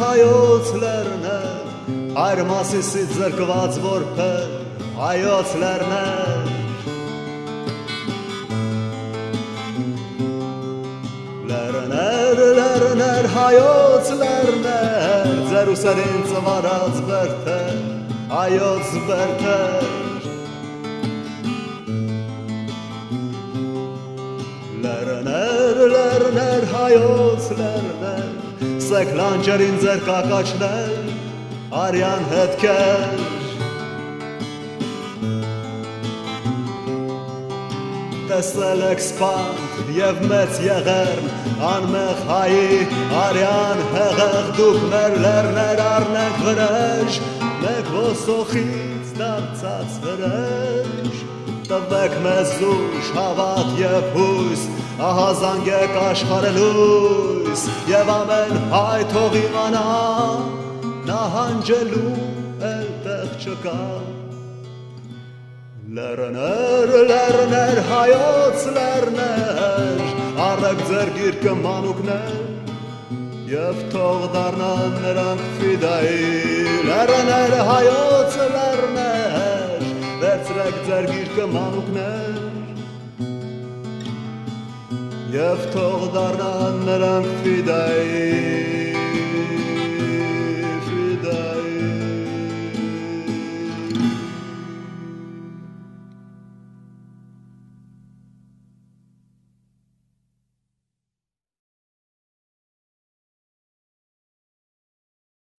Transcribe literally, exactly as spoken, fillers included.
հայոց լեռներ, Հայր Մասիսից զրկված որբեր, հայոց լեռներ, Լեռներ, լեռներ, հայոց լեռներ, Ձեր ուսերին ծվարած բերդեր, հայոց բերդեր, Լեռներ, լեռներ, հայոց լեռներ, Սեք լանջերին ձեր կակաչներ, արյան հետքեր, Տեսել եք սպանդ և մեծ եղերն, անմեղ հայի արյան հեղեղ, Դուք մեր լեռներ առնենք վրեժ, մեկ ոսոխից դարձած հրեժ, Տվեք մեզ ուժ, հավատ և հույս, ահա զանգեք աշխարհելույս, և ամեն հայ թող իմանա, նահանջելու էլ տեղ չկա։ Լեռներ, լեռներ, հայոց լեռներ, առեք ձեր գիրկը մանուկներ, և թող դառնան նրանք ֆիդայի։ Լեռներ, հայոց լեռներ, վերցրեք ձեր գիրկը մանուկներ, և թող դառնան նրանք ֆիդայի։